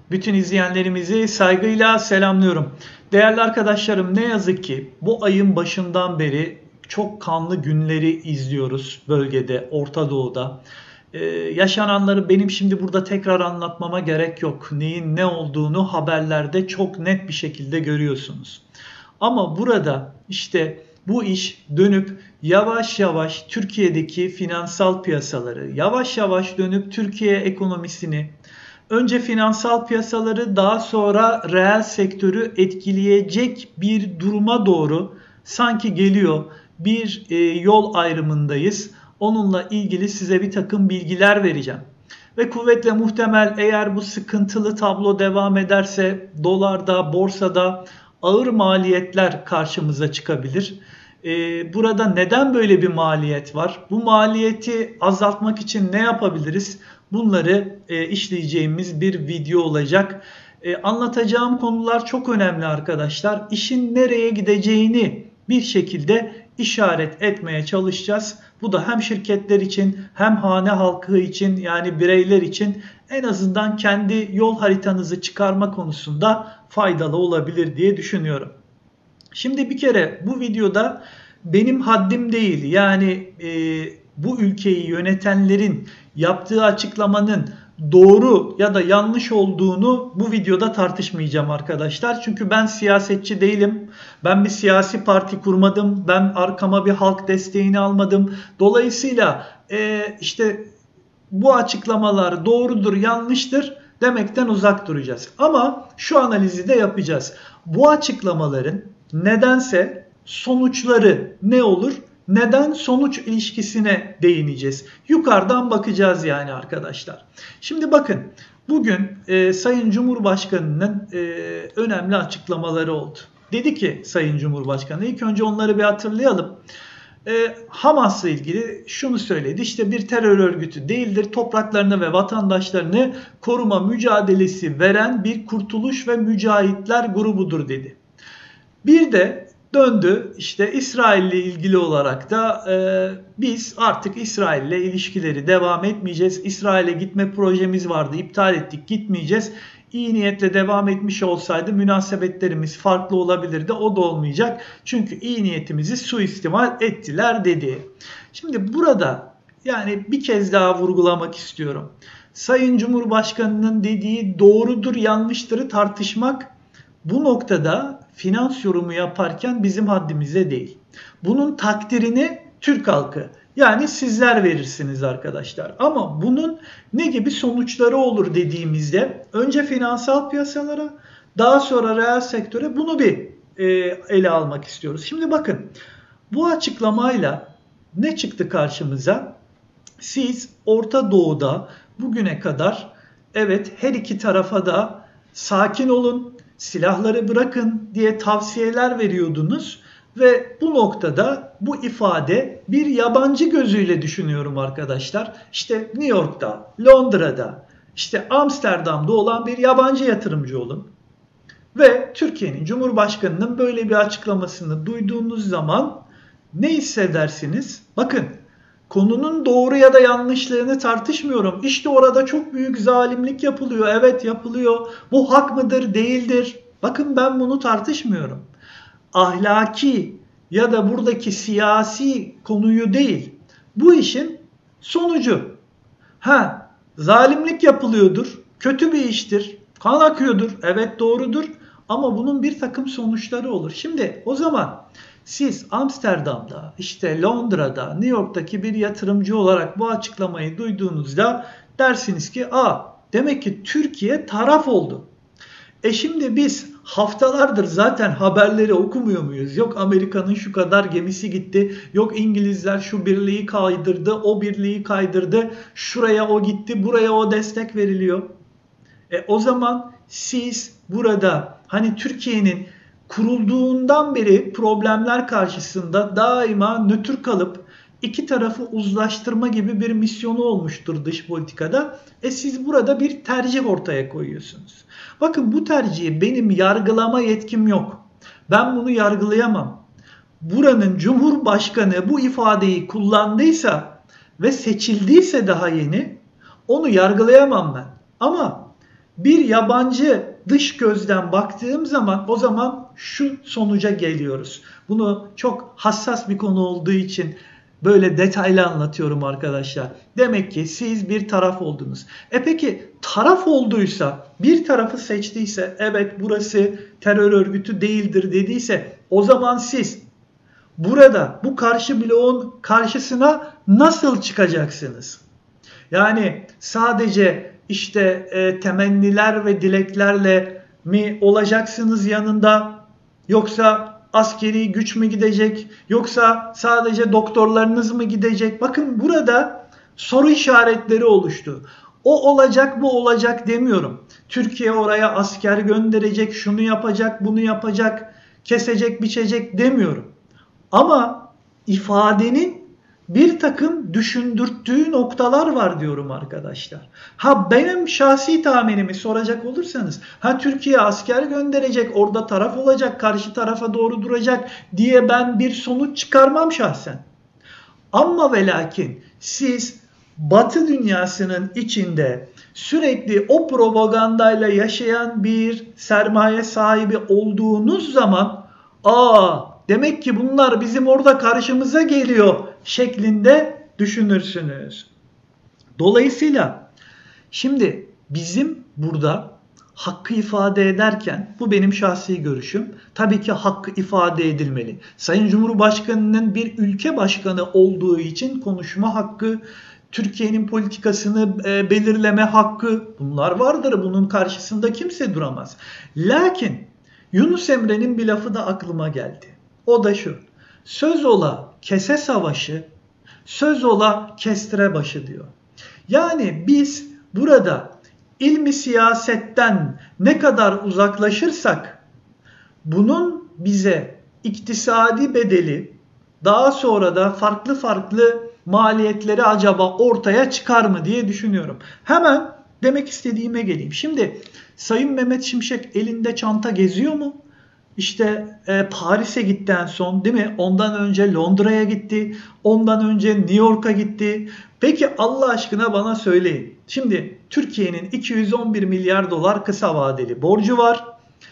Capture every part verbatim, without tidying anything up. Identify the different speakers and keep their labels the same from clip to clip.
Speaker 1: Bütün izleyenlerimizi saygıyla selamlıyorum. Değerli arkadaşlarım, ne yazık ki bu ayın başından beri çok kanlı günleri izliyoruz bölgede, Orta Doğu'da. Ee, yaşananları benim şimdi burada tekrar anlatmama gerek yok. Neyin ne olduğunu haberlerde çok net bir şekilde görüyorsunuz. Ama burada işte bu iş dönüp yavaş yavaş Türkiye'deki finansal piyasaları, yavaş yavaş dönüp Türkiye ekonomisini, önce finansal piyasaları daha sonra reel sektörü etkileyecek bir duruma doğru sanki geliyor. Bir e, yol ayrımındayız. Onunla ilgili size bir takım bilgiler vereceğim. Ve kuvvetle muhtemel eğer bu sıkıntılı tablo devam ederse dolarda, borsada ağır maliyetler karşımıza çıkabilir. Ee, burada neden böyle bir maliyet var? Bu maliyeti azaltmak için ne yapabiliriz? Bunları e, işleyeceğimiz bir video olacak. E, anlatacağım konular çok önemli arkadaşlar. İşin nereye gideceğini bir şekilde işaret etmeye çalışacağız. Bu da hem şirketler için hem hane halkı için, yani bireyler için en azından kendi yol haritanızı çıkarma konusunda faydalı olabilir diye düşünüyorum. Şimdi bir kere bu videoda benim haddim değil, yani e, bu ülkeyi yönetenlerin yaptığı açıklamanın doğru ya da yanlış olduğunu bu videoda tartışmayacağım arkadaşlar. Çünkü ben siyasetçi değilim. Ben bir siyasi parti kurmadım. Ben arkama bir halk desteğini almadım. Dolayısıyla e, işte bu açıklamalar doğrudur, yanlıştır demekten uzak duracağız. Ama şu analizi de yapacağız. Bu açıklamaların nedense sonuçları ne olur? Neden sonuç ilişkisine değineceğiz. Yukarıdan bakacağız yani arkadaşlar. Şimdi bakın, bugün e, Sayın Cumhurbaşkanı'nın e, önemli açıklamaları oldu. Dedi ki Sayın Cumhurbaşkanı, ilk önce onları bir hatırlayalım. E, Hamas'la ilgili şunu söyledi: İşte bir terör örgütü değildir, topraklarını ve vatandaşlarını koruma mücadelesi veren bir kurtuluş ve mücahitler grubudur dedi. Bir de döndü işte İsrail'le ilgili olarak da e, biz artık İsrail'le ilişkileri devam etmeyeceğiz. İsrail'e gitme projemiz vardı, iptal ettik, gitmeyeceğiz. İyi niyetle devam etmiş olsaydı münasebetlerimiz farklı olabilirdi. O da olmayacak. Çünkü iyi niyetimizi suistimal ettiler dedi. Şimdi burada yani bir kez daha vurgulamak istiyorum. Sayın Cumhurbaşkanı'nın dediği doğrudur, yanlıştırı tartışmak bu noktada finans yorumu yaparken bizim haddimize değil. Bunun takdirini Türk halkı, yani sizler verirsiniz arkadaşlar. Ama bunun ne gibi sonuçları olur dediğimizde önce finansal piyasalara, daha sonra reel sektöre bunu bir e, ele almak istiyoruz. Şimdi bakın, bu açıklamayla ne çıktı karşımıza? Siz Orta Doğu'da bugüne kadar evet her iki tarafa da sakin olun, silahları bırakın diye tavsiyeler veriyordunuz ve bu noktada bu ifade bir yabancı gözüyle düşünüyorum arkadaşlar. İşte New York'ta, Londra'da, işte Amsterdam'da olan bir yabancı yatırımcı olun ve Türkiye'nin Cumhurbaşkanı'nın böyle bir açıklamasını duyduğunuz zaman ne hissedersiniz? Bakın, konunun doğru ya da yanlışlığını tartışmıyorum. İşte orada çok büyük zalimlik yapılıyor. Evet, yapılıyor. Bu hak mıdır, değildir? Bakın, ben bunu tartışmıyorum. Ahlaki ya da buradaki siyasi konuyu değil, bu işin sonucu. Ha, zalimlik yapılıyordur. Kötü bir iştir. Kan akıyordur. Evet, doğrudur. Ama bunun bir takım sonuçları olur. Şimdi o zaman siz Amsterdam'da, işte Londra'da, New York'taki bir yatırımcı olarak bu açıklamayı duyduğunuzda dersiniz ki aa, demek ki Türkiye taraf oldu. E şimdi biz haftalardır zaten haberleri okumuyor muyuz? Yok Amerika'nın şu kadar gemisi gitti, yok İngilizler şu birliği kaydırdı, o birliği kaydırdı, şuraya o gitti, buraya o destek veriliyor. E o zaman siz burada hani Türkiye'nin kurulduğundan beri problemler karşısında daima nötr kalıp iki tarafı uzlaştırma gibi bir misyonu olmuştur dış politikada. E siz burada bir tercih ortaya koyuyorsunuz. Bakın, bu tercihi benim yargılama yetkim yok. Ben bunu yargılayamam. Buranın Cumhurbaşkanı bu ifadeyi kullandıysa ve seçildiyse daha yeni, onu yargılayamam ben. Ama bir yabancı dış gözden baktığım zaman o zaman şu sonuca geliyoruz. Bunu çok hassas bir konu olduğu için böyle detaylı anlatıyorum arkadaşlar. Demek ki siz bir taraf oldunuz. E peki taraf olduysa, bir tarafı seçtiyse, evet burası terör örgütü değildir dediyse, o zaman siz burada bu karşı bloğun karşısına nasıl çıkacaksınız? Yani sadece işte e, temenniler ve dileklerle mi olacaksınız yanında, yoksa askeri güç mü gidecek, yoksa sadece doktorlarınız mı gidecek? Bakın burada soru işaretleri oluştu. O olacak, bu olacak demiyorum. Türkiye oraya asker gönderecek, şunu yapacak, bunu yapacak, kesecek, biçecek demiyorum. Ama ifadenin bir takım düşündürttüğü noktalar var diyorum arkadaşlar. Ha benim şahsi tahminimi soracak olursanız, ha Türkiye asker gönderecek, orada taraf olacak, karşı tarafa doğru duracak diye ben bir sonuç çıkarmam şahsen. Ama ve lakin siz Batı dünyasının içinde sürekli o propagandayla yaşayan bir sermaye sahibi olduğunuz zaman, aa demek ki bunlar bizim orada karşımıza geliyor şeklinde düşünürsünüz. Dolayısıyla şimdi bizim burada hakkı ifade ederken, bu benim şahsi görüşüm, tabii ki hakkı ifade edilmeli. Sayın Cumhurbaşkanı'nın bir ülke başkanı olduğu için konuşma hakkı, Türkiye'nin politikasını e, belirleme hakkı, bunlar vardır. Bunun karşısında kimse duramaz. Lakin Yunus Emre'nin bir lafı da aklıma geldi. O da şu: söz ola kese savaşı, söz ola kestire başı diyor. Yani biz burada ilmi siyasetten ne kadar uzaklaşırsak bunun bize iktisadi bedeli, daha sonra da farklı farklı maliyetleri acaba ortaya çıkar mı diye düşünüyorum. Hemen demek istediğime geleyim. Şimdi Sayın Mehmet Şimşek elinde çanta geziyor mu? İşte e, Paris'e gitti en son, değil mi? Ondan önce Londra'ya gitti. Ondan önce New York'a gitti. Peki Allah aşkına bana söyleyin. Şimdi Türkiye'nin iki yüz on bir milyar dolar kısa vadeli borcu var.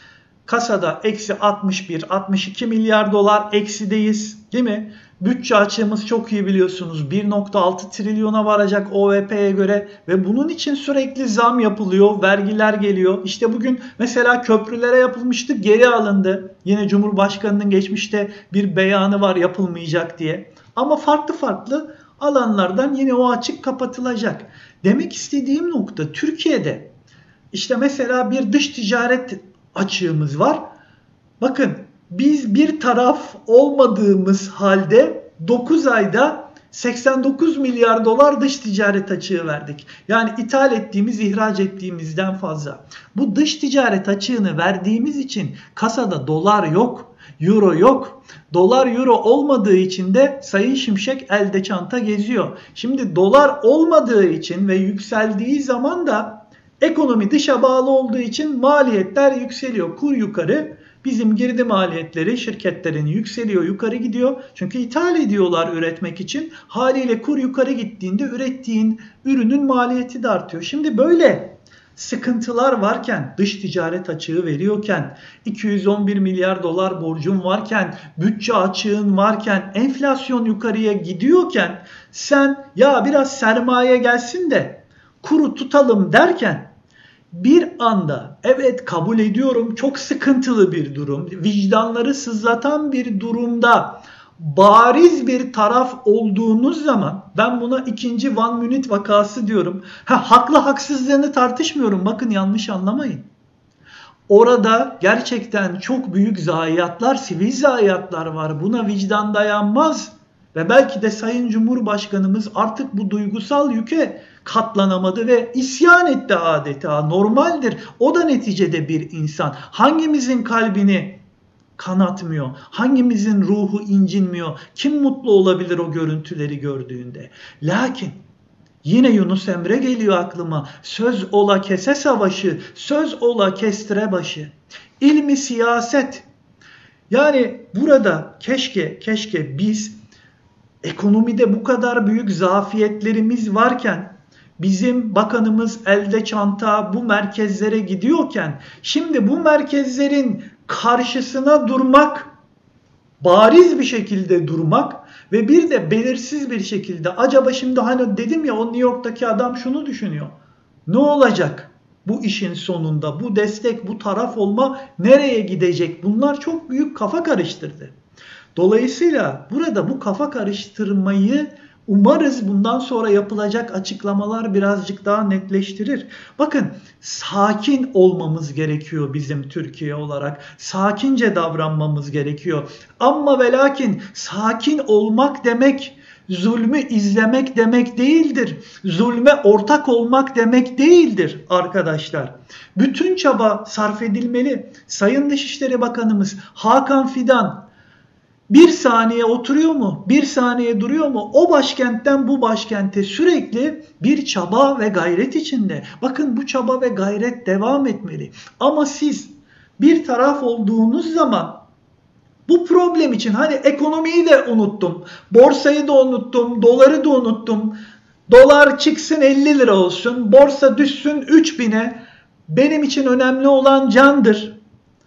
Speaker 1: Kasada eksi altmış bir altmış iki milyar dolar eksideyiz, değil mi? Bütçe açığımız çok iyi biliyorsunuz, bir nokta altı trilyona varacak O V P'ye göre ve bunun için sürekli zam yapılıyor, vergiler geliyor. İşte bugün mesela köprülere yapılmıştı, geri alındı. Yine Cumhurbaşkanı'nın geçmişte bir beyanı var yapılmayacak diye. Ama farklı farklı alanlardan yine o açık kapatılacak. Demek istediğim nokta, Türkiye'de işte mesela bir dış ticaret açığımız var. Bakın biz bir taraf olmadığımız halde dokuz ayda seksen dokuz milyar dolar dış ticaret açığı verdik. Yani ithal ettiğimiz, ihraç ettiğimizden fazla. Bu dış ticaret açığını verdiğimiz için kasada dolar yok, euro yok. Dolar euro olmadığı için de Sayın Şimşek elde çanta geziyor. Şimdi dolar olmadığı için ve yükseldiği zaman da ekonomi dışa bağlı olduğu için maliyetler yükseliyor. Kur yukarı. Bizim girdi maliyetleri şirketlerin yükseliyor, yukarı gidiyor. Çünkü ithal ediyorlar üretmek için. Haliyle kur yukarı gittiğinde ürettiğin ürünün maliyeti de artıyor. Şimdi böyle sıkıntılar varken, dış ticaret açığı veriyorken, iki yüz on bir milyar dolar borcun varken, bütçe açığın varken, enflasyon yukarıya gidiyorken sen ya biraz sermaye gelsin de kuru tutalım derken bir anda evet kabul ediyorum çok sıkıntılı bir durum, vicdanları sızlatan bir durumda bariz bir taraf olduğunuz zaman, ben buna ikinci Van Münit vakası diyorum. Ha, haklı haksızlığını tartışmıyorum, bakın yanlış anlamayın. Orada gerçekten çok büyük zayiatlar, sivil zayiatlar var. Buna vicdan dayanmaz. Ve belki de Sayın Cumhurbaşkanımız artık bu duygusal yüke katlanamadı ve isyan etti adeta. Normaldir. O da neticede bir insan. Hangimizin kalbini kanatmıyor? Hangimizin ruhu incinmiyor? Kim mutlu olabilir o görüntüleri gördüğünde? Lakin yine Yunus Emre geliyor aklıma. Söz ola kese savaşı, söz ola kestire başı. İlmi siyaset. Yani burada keşke keşke biz ekonomide bu kadar büyük zafiyetlerimiz varken bizim bakanımız elde çanta bu merkezlere gidiyorken şimdi bu merkezlerin karşısına durmak, bariz bir şekilde durmak ve bir de belirsiz bir şekilde acaba şimdi hani dedim ya o New York'taki adam şunu düşünüyor. Ne olacak bu işin sonunda? Bu destek, bu taraf olma nereye gidecek? Bunlar çok büyük kafa karıştırdı. Dolayısıyla burada bu kafa karıştırmayı umarız bundan sonra yapılacak açıklamalar birazcık daha netleştirir. Bakın sakin olmamız gerekiyor bizim Türkiye olarak. Sakince davranmamız gerekiyor. Ama ve lakin sakin olmak demek zulmü izlemek demek değildir. Zulme ortak olmak demek değildir arkadaşlar. Bütün çaba sarf edilmeli. Sayın Dışişleri Bakanımız Hakan Fidan bir saniye oturuyor mu? Bir saniye duruyor mu? O başkentten bu başkente sürekli bir çaba ve gayret içinde. Bakın bu çaba ve gayret devam etmeli. Ama siz bir taraf olduğunuz zaman bu problem için hani ekonomiyi de unuttum, borsayı da unuttum, doları da unuttum. Dolar çıksın elli lira olsun, borsa düşsün üç bine. Benim için önemli olan candır.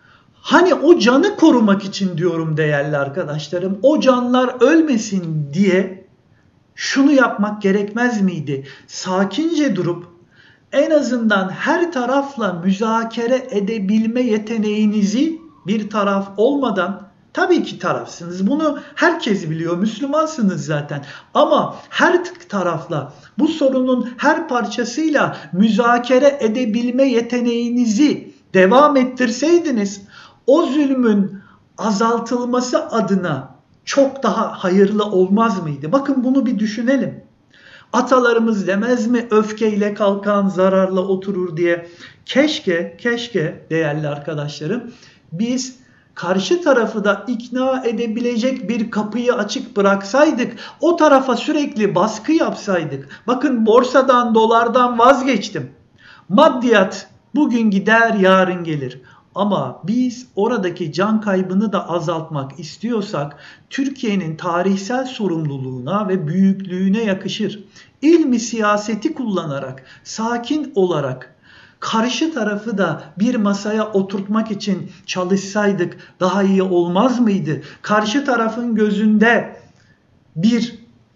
Speaker 1: Hani o canı korumak için diyorum değerli arkadaşlarım. O canlar ölmesin diye şunu yapmak gerekmez miydi? Sakince durup en azından her tarafla müzakere edebilme yeteneğinizi bir taraf olmadan, tabii ki tarafsınız. Bunu herkes biliyor. Müslümansınız zaten. Ama her tarafla bu sorunun her parçasıyla müzakere edebilme yeteneğinizi devam ettirseydiniz o zulmün azaltılması adına çok daha hayırlı olmaz mıydı? Bakın bunu bir düşünelim. Atalarımız demez mi öfkeyle kalkan zararla oturur diye. Keşke, keşke değerli arkadaşlarım biz karşı tarafı da ikna edebilecek bir kapıyı açık bıraksaydık, o tarafa sürekli baskı yapsaydık. Bakın borsadan, dolardan vazgeçtim. Maddiyat bugün gider, yarın gelir. Ama biz oradaki can kaybını da azaltmak istiyorsak Türkiye'nin tarihsel sorumluluğuna ve büyüklüğüne yakışır. İlmi siyaseti kullanarak, sakin olarak karşı tarafı da bir masaya oturtmak için çalışsaydık daha iyi olmaz mıydı? Karşı tarafın gözünde bir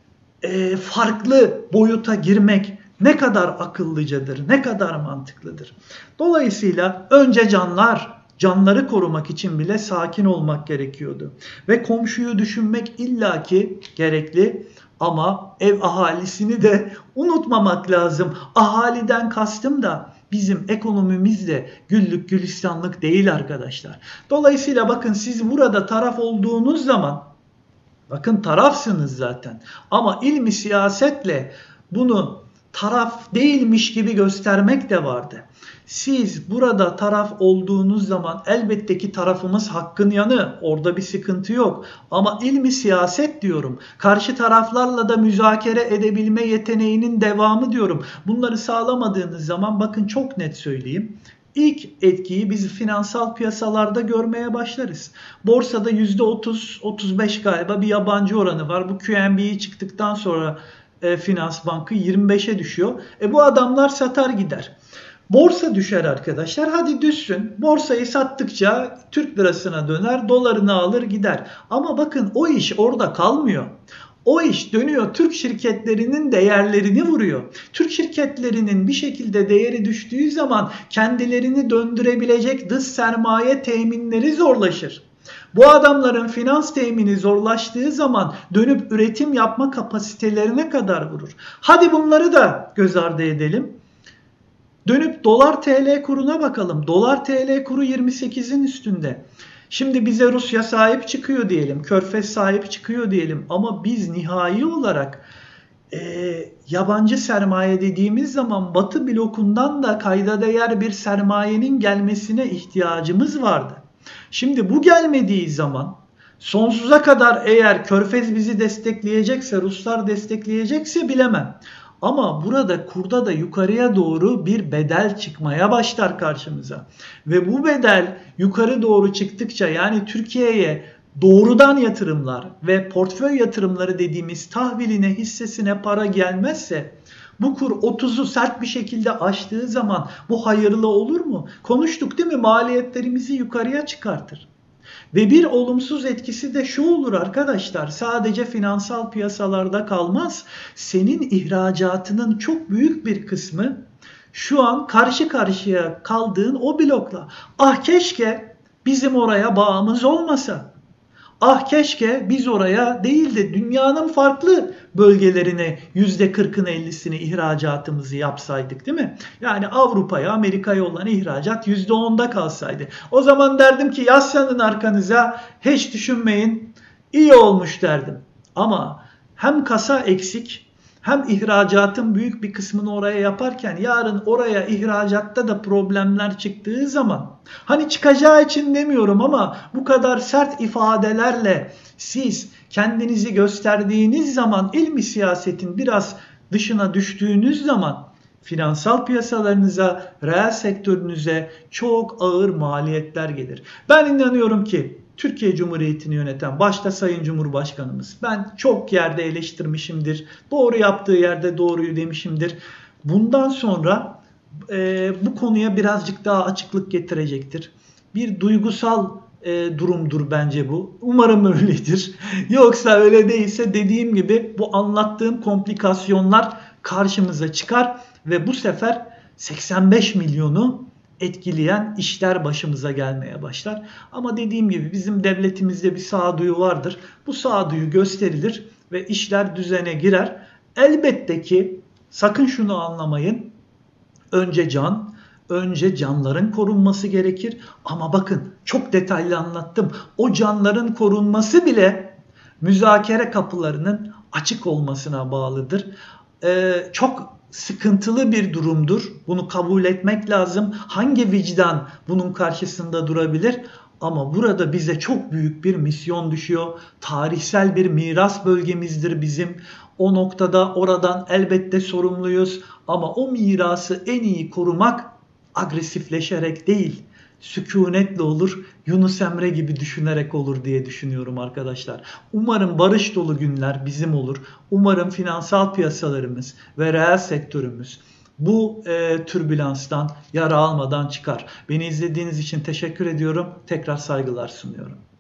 Speaker 1: e, farklı boyuta girmek ne kadar akıllıcadır, ne kadar mantıklıdır. Dolayısıyla önce canlar, canları korumak için bile sakin olmak gerekiyordu. Ve komşuyu düşünmek illaki gerekli ama ev ahalisini de unutmamak lazım. Ahaliden kastım da bizim ekonomimiz de güllük gülistanlık değil arkadaşlar. Dolayısıyla bakın siz burada taraf olduğunuz zaman, bakın tarafsınız zaten ama ilmi siyasetle bunu taraf değilmiş gibi göstermek de vardı. Siz burada taraf olduğunuz zaman elbette ki tarafımız hakkın yanı, orada bir sıkıntı yok. Ama ilmi siyaset diyorum, karşı taraflarla da müzakere edebilme yeteneğinin devamı diyorum. Bunları sağlamadığınız zaman bakın çok net söyleyeyim. İlk etkiyi biz finansal piyasalarda görmeye başlarız. Borsada yüzde otuz otuz beş galiba bir yabancı oranı var. Bu Q N B'yi çıktıktan sonra e, Finans Bankı yirmi beşe düşüyor. E bu adamlar satar gider. Borsa düşer arkadaşlar. Hadi düşsün. Borsayı sattıkça Türk lirasına döner, dolarını alır gider. Ama bakın o iş orada kalmıyor. O iş dönüyor Türk şirketlerinin değerlerini vuruyor. Türk şirketlerinin bir şekilde değeri düştüğü zaman kendilerini döndürebilecek dış sermaye teminleri zorlaşır. Bu adamların finans temini zorlaştığı zaman dönüp üretim yapma kapasitelerine kadar vurur. Hadi bunları da göz ardı edelim. Dönüp dolar T L kuruna bakalım. Dolar T L kuru yirmi sekizin üstünde. Şimdi bize Rusya sahip çıkıyor diyelim. Körfez sahip çıkıyor diyelim. Ama biz nihai olarak e, yabancı sermaye dediğimiz zaman Batı blokundan da kayda değer bir sermayenin gelmesine ihtiyacımız vardı. Şimdi bu gelmediği zaman sonsuza kadar eğer Körfez bizi destekleyecekse, Ruslar destekleyecekse bilemem. Ama burada kurda da yukarıya doğru bir bedel çıkmaya başlar karşımıza. Ve bu bedel yukarı doğru çıktıkça yani Türkiye'ye doğrudan yatırımlar ve portföy yatırımları dediğimiz tahviline, hissesine para gelmezse Bu kur otuzu sert bir şekilde aştığı zaman bu hayırlı olur mu? Konuştuk değil mi? Maliyetlerimizi yukarıya çıkartır. Ve bir olumsuz etkisi de şu olur arkadaşlar, sadece finansal piyasalarda kalmaz. Senin ihracatının çok büyük bir kısmı şu an karşı karşıya kaldığın o blokla. Ah keşke bizim oraya bağımız olmasa. Ah keşke biz oraya değil de dünyanın farklı bölgelerine yüzde kırkın ellisini ihracatımızı yapsaydık değil mi? Yani Avrupa'ya, Amerika'ya olan ihracat yüzde onda kalsaydı. O zaman derdim ki yaslanın arkanıza, hiç düşünmeyin, iyi olmuş derdim. Ama hem kasa eksik, hem ihracatın büyük bir kısmını oraya yaparken yarın oraya ihracatta da problemler çıktığı zaman, hani çıkacağı için demiyorum ama bu kadar sert ifadelerle siz kendinizi gösterdiğiniz zaman, ilmi siyasetin biraz dışına düştüğünüz zaman finansal piyasalarınıza, reel sektörünüze çok ağır maliyetler gelir. Ben inanıyorum ki Türkiye Cumhuriyeti'ni yöneten başta Sayın Cumhurbaşkanımız, ben çok yerde eleştirmişimdir. Doğru yaptığı yerde doğruyu demişimdir. Bundan sonra e, bu konuya birazcık daha açıklık getirecektir. Bir duygusal e, durumdur bence bu. Umarım öyledir. Yoksa öyle değilse dediğim gibi bu anlattığım komplikasyonlar karşımıza çıkar ve bu sefer seksen beş milyonu etkileyen işler başımıza gelmeye başlar. Ama dediğim gibi bizim devletimizde bir sağduyu vardır. Bu sağduyu gösterilir ve işler düzene girer. Elbette ki sakın şunu anlamayın. Önce can, önce canların korunması gerekir. Ama bakın çok detaylı anlattım. O canların korunması bile müzakere kapılarının açık olmasına bağlıdır. Ee, çok sıkıntılı bir durumdur. Bunu kabul etmek lazım. Hangi vicdan bunun karşısında durabilir? Ama burada bize çok büyük bir misyon düşüyor. Tarihsel bir miras bölgemizdir bizim. O noktada oradan elbette sorumluyuz. Ama o mirası en iyi korumak agresifleşerek değil, sükunetle olur, Yunus Emre gibi düşünerek olur diye düşünüyorum arkadaşlar. Umarım barış dolu günler bizim olur. Umarım finansal piyasalarımız ve reel sektörümüz bu e, türbülanstan yara almadan çıkar. Beni izlediğiniz için teşekkür ediyorum. Tekrar saygılar sunuyorum.